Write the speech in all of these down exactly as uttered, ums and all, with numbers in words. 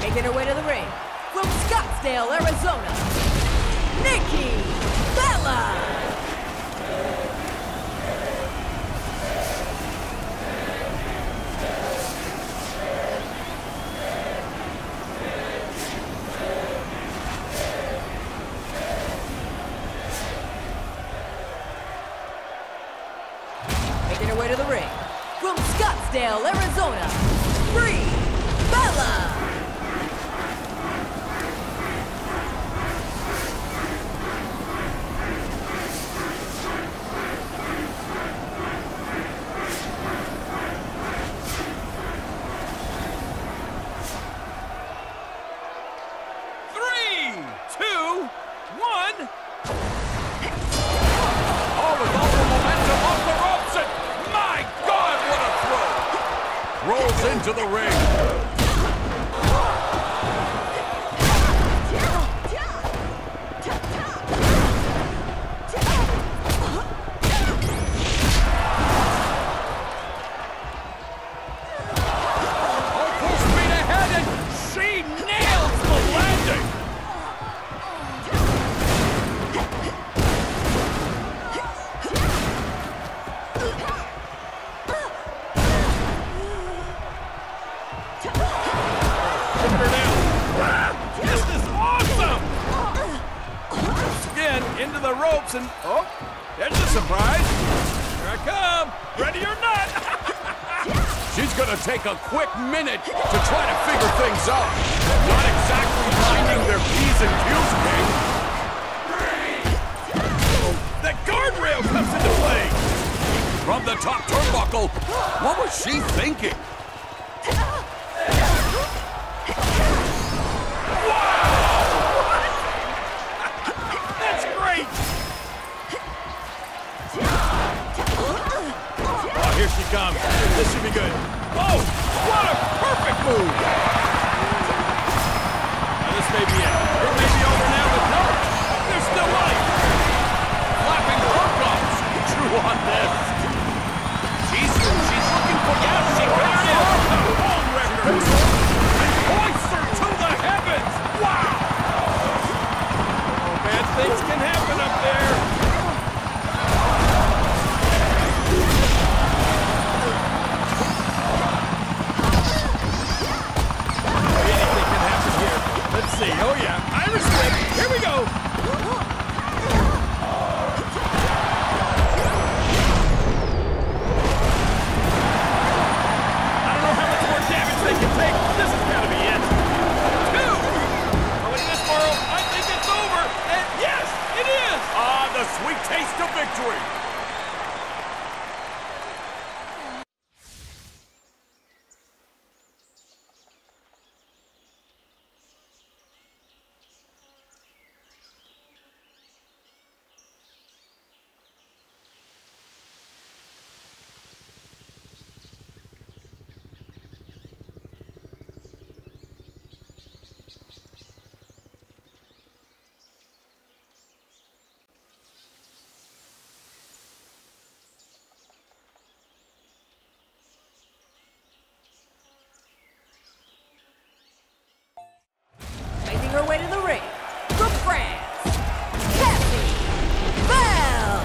Making her way to the ring, from Scottsdale, Arizona, Nikki Bella. Making her way to the ring, from Scottsdale, Arizona, Brie Bella. Three, two, one. Oh, with all the momentum off the ropes, and my God, what a throw! Rolls into the ring. Oh, full speed ahead, and she nails the landing. Look at her now. This is awesome! Skin into the ropes, and oh, there's a surprise. Here I come, ready or not. She's gonna take a quick minute to try to figure things out. Not exactly finding their P's and Q's, King. Oh, that guardrail comes into play. From the top turnbuckle, what was she thinking? That's great! Oh, here she comes. This should be good. Oh, what a perfect move! Now this may be it. It may be over now, but no, there's still life. Flapping forearms. True on this. She's, she's looking for, yeah, she got it. Long record. And hoists her to the heavens. Wow! Oh, bad things can happen up there. Anything can happen here. Let's see. Oh, yeah. Irish whip. Here we go. I don't know how much more damage they can take. This has got to be it. Two. Oh, in this world, I think it's over. And yes, it is. Ah, the sweet taste of victory. Making her way to the ring, from France, Cassie Bell.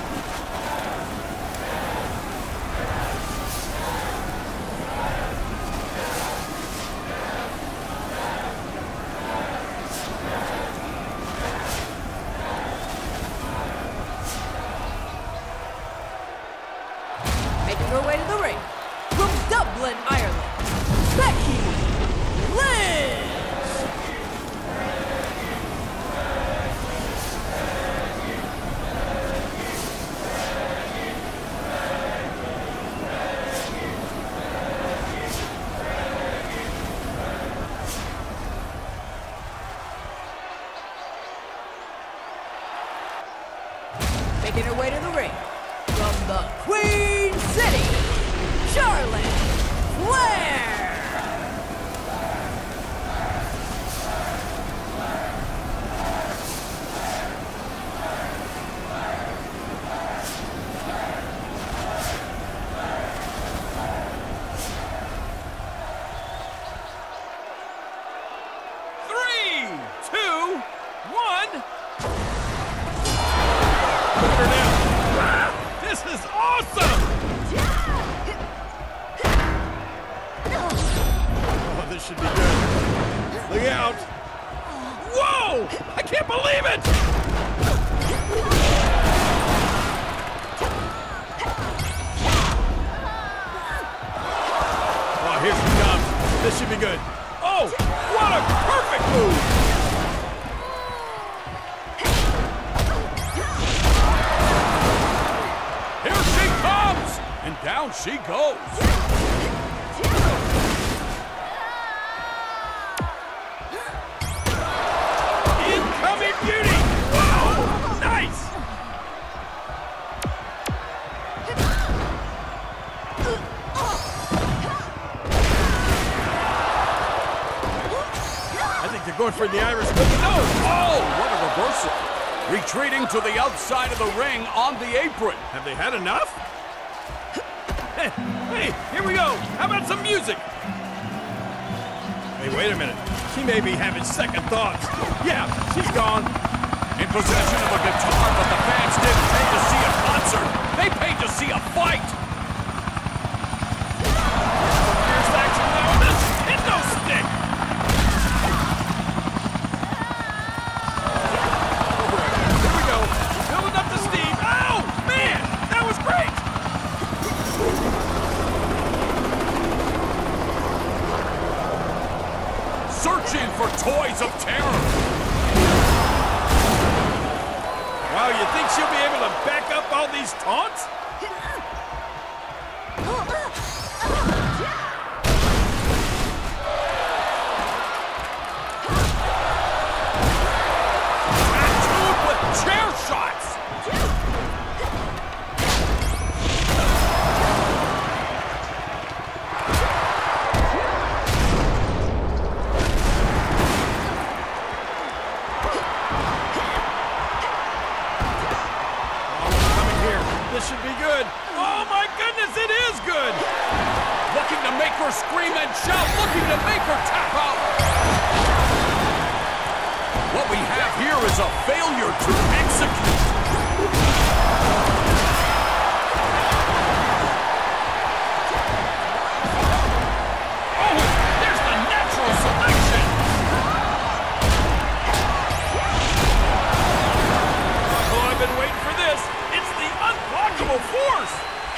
Making her way to the ring, from Dublin, Ireland, Becky Lynch. Making her way to the ring, from the Queen City, Charlotte Flair. two, one. Look at her now. Ah, this is awesome! Oh, this should be good. Look out. Whoa! I can't believe it! Oh, here she comes. This should be good. Oh, what a perfect move! Here she comes! And down she goes. Incoming beauty! Wow! Nice! I think they're going for the Irish whip. No! Oh, what a reversal. Retreating to the outside of the ring on the apron. Have they had enough? Hey, hey, here we go. How about some music? Hey, wait a minute. She may be having second thoughts. Yeah, she's gone. In possession of a guitar, but the fans didn't pay to see a concert. They paid to see a fight. Fierce action now. This kendo stick. Here we go. Building up the steam. Oh, man, that was great. Searching for toys of terror. Wow, you think she'll be able to back up all these taunts? Tattooed with chair shots. This should be good. Oh my goodness, it is good! Looking to make her scream and shout, looking to make her tap out. What we have here is a failure to execute. Oh, there's the natural selection. Oh, I've been waiting for this. It's the unblockable force!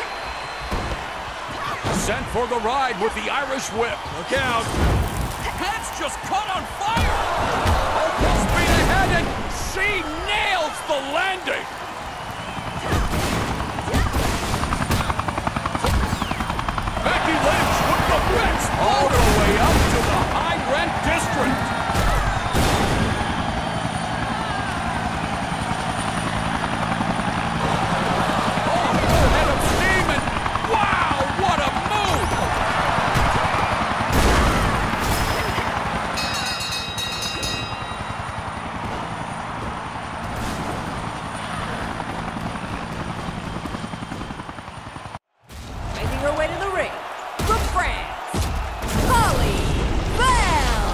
Sent for the ride with the Irish whip. Look out! Head's just caught on fire! Oh, full speed ahead, and she nails the landing! Becky Lynch with the bricks all the way up to the high-rent district! Her way to the ring from France, Holly Bell.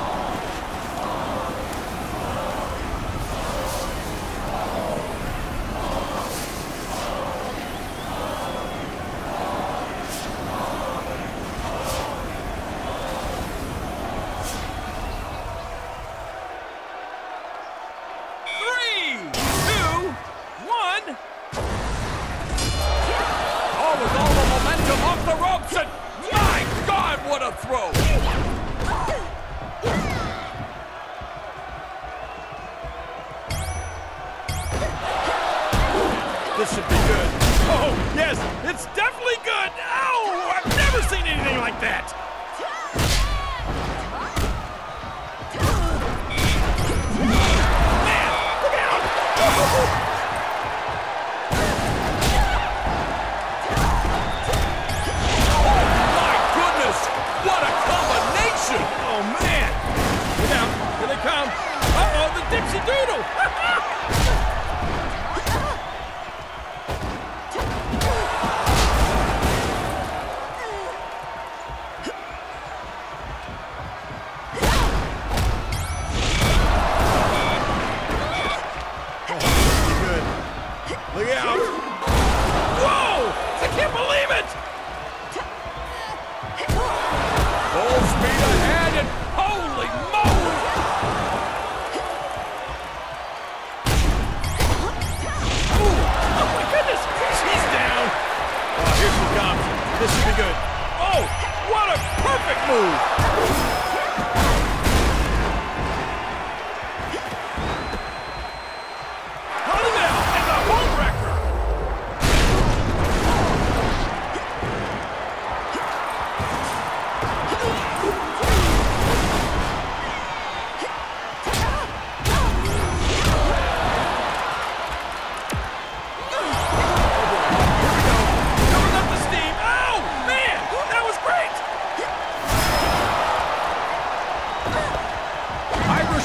Three, two, one. Oh, with all the momentum off the ropes, and my God, what a throw! This should be good. Oh, yes, it's definitely good. Oh, I've never seen anything like that. Man, look out! Oh. What a combination! Oh, man! Look out! Here they come! Uh-oh, the Dipsy Doodle!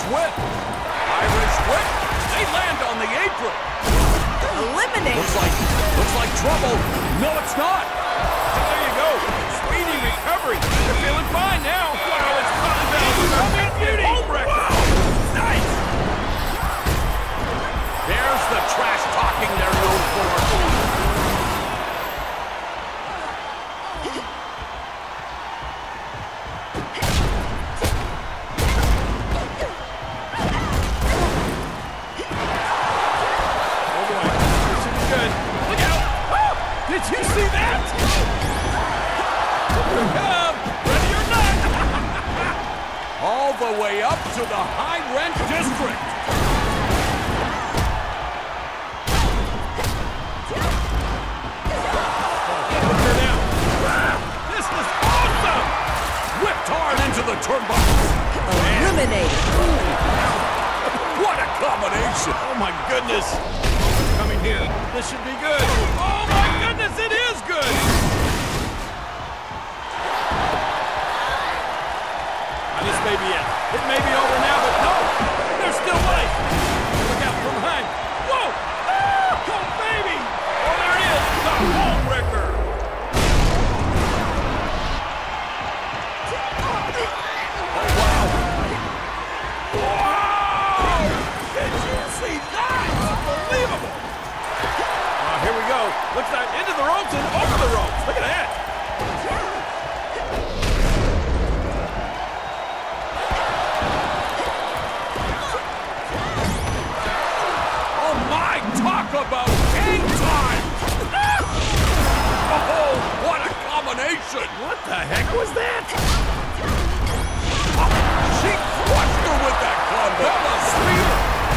whip. Irish whip. They land on the apron. Eliminate. Looks like, looks like trouble. No, it's not. There you go. Speedy recovery. They're feeling fine now. Wow, it's coming down with a big beauty. Home record. Wow. Nice. There's the trash talking they're known for. Did you see that? Here we come. Ready or not. All the way up to the high rent district. Look her now. This is awesome. Whipped hard into the turnbuckles. Eliminated. What a combination. Oh my goodness. Coming here. This should be good. Oh my goodness, it is good. Now, this may be it. It may be over now, but no. There's still life. Look out from behind. Whoa. Ah, oh, baby. Oh, there it is. The home wrecker. Oh, wow. Wow. Did you see that? Unbelievable. Here we go. Looks like into the ropes and over the ropes. Look at that. Oh my, talk about game time. Oh, what a combination. What the heck was that? She crushed her with that combo. What a spear.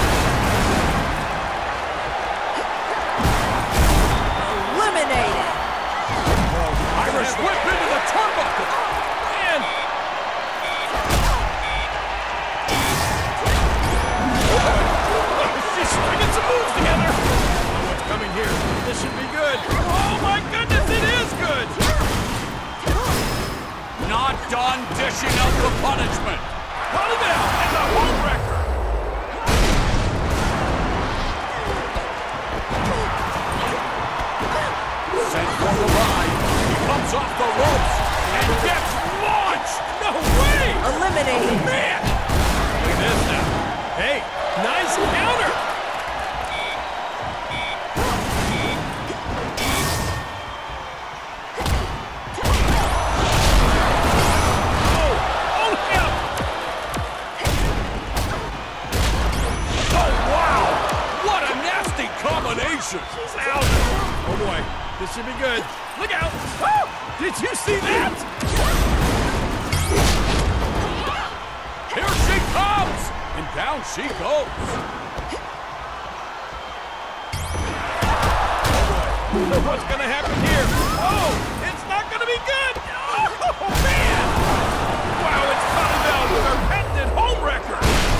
Eliminated. Irish whip into the turnbuckle. Man. She's stringing some moves together. Oh, what's coming here? This should be good. Oh my goodness, it is good. Not done dishing out the punishment. Hold it down and the home wrecker. Sent for the ride. He comes off the ropes and gets launched. No way. Eliminated. Man. Look at this now. Hey, nice counter. Combination. She's out. Oh boy, this should be good. Look out. Woo! Did you see that? Here she comes. And down she goes. Oh boy. What's going to happen here? Oh, it's not going to be good. Oh, man. Wow, it's coming down with her patented home wrecker.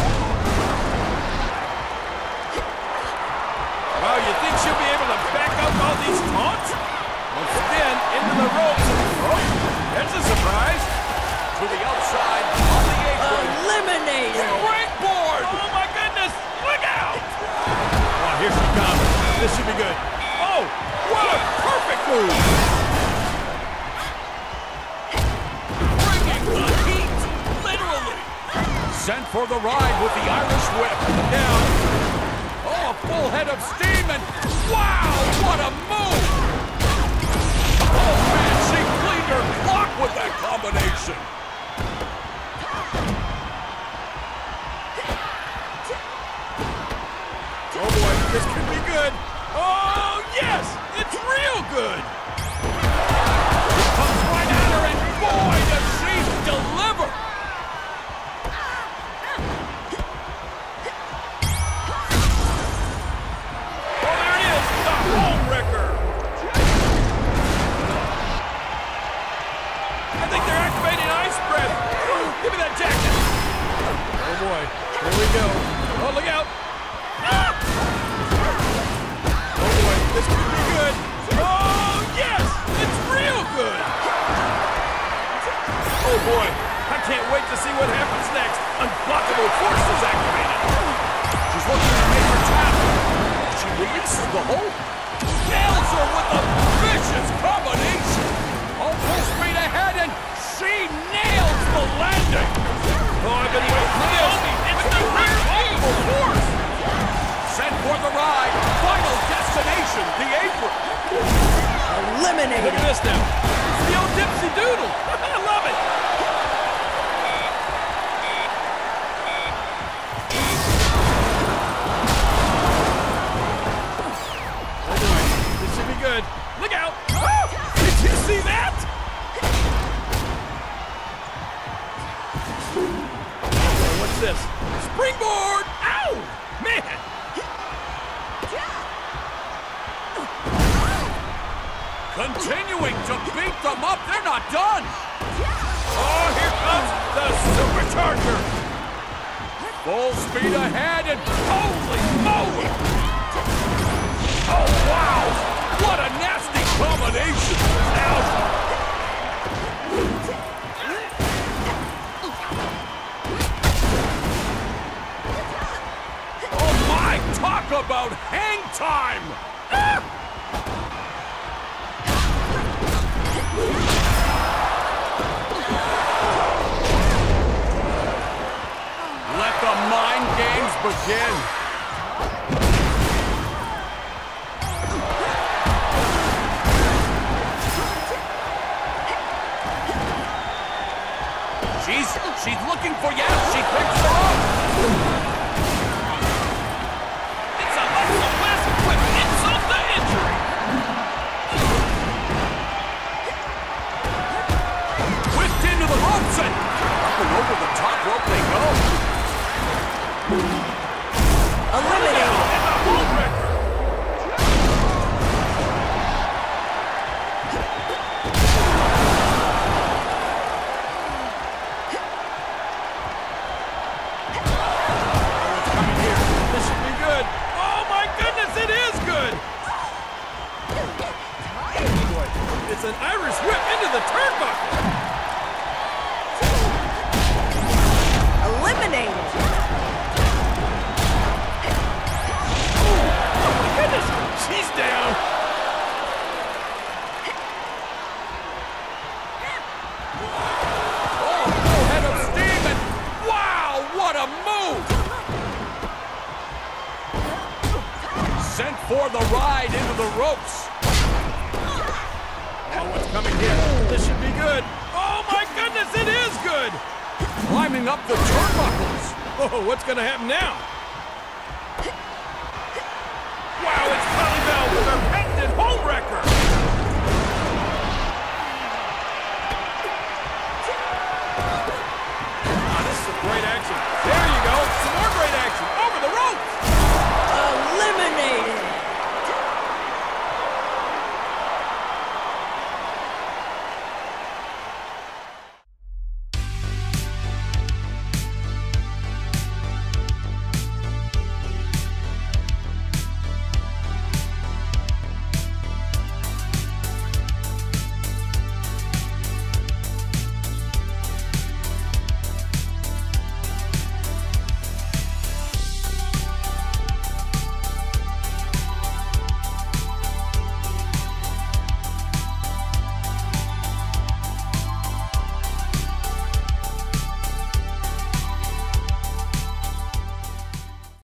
Wow, you think she'll be able to back up all these taunts? Well, spin into the ropes. Oh, that's a surprise. To the outside on the apron. Eliminated. Springboard. Oh, my goodness. Look out. Oh, here she comes. This should be good. Oh, what a perfect move. Bringing the heat. Literally. Sent for the ride with the Irish whip. Down. Oh, a full head of steam, and wow, what a move! Oh, man, she cleaned her clock with that combination. Oh, boy, this could be good. Oh, yes, it's real good. She comes right at her, and boy, does she deliver! Here we go. Oh, look out. Ah! Oh, boy. This could be good. Oh, yes. It's real good. Oh, boy. I can't wait to see what happens next. Unblockable force is activated. She's looking to make her tap. She releases the hold. Nails her with a vicious combination. Oh, full speed ahead, and she nails the landing. Oh, I've been waiting for this. It's the remarkable force. Sent for the ride. Final destination, the apron. Eliminated. Look at this now. It's the old Dipsy Doodle. I love it. Oh boy, this should be good. Look out. Oh, did you see that? Oh, what's this? Springboard. Ow, man. Continuing to beat them up. They're not done. Oh, here comes the supercharger. Full speed ahead, and holy moly! Oh, wow! What a nasty combination! Ouch! Oh my, talk about hang time! Ah! Let the mind games begin. She's, she's looking for yes, she picks her up. It's a muscle blast with insult to injury. Whipped into the ropes and up and over the top rope they go. Eliminated. And the hold record. What's coming here? This should be good. Oh my goodness, it is good. Boy, it's an Irish whip into the turnbuckle. Eliminated. Goodness, she's down. Oh, full head of steam, and wow, what a move! Sent for the ride into the ropes. Oh, what's coming here? This should be good. Oh my goodness, it is good. Climbing up the turnbuckles. Oh, what's going to happen now? Wow, it's Polly Bell with her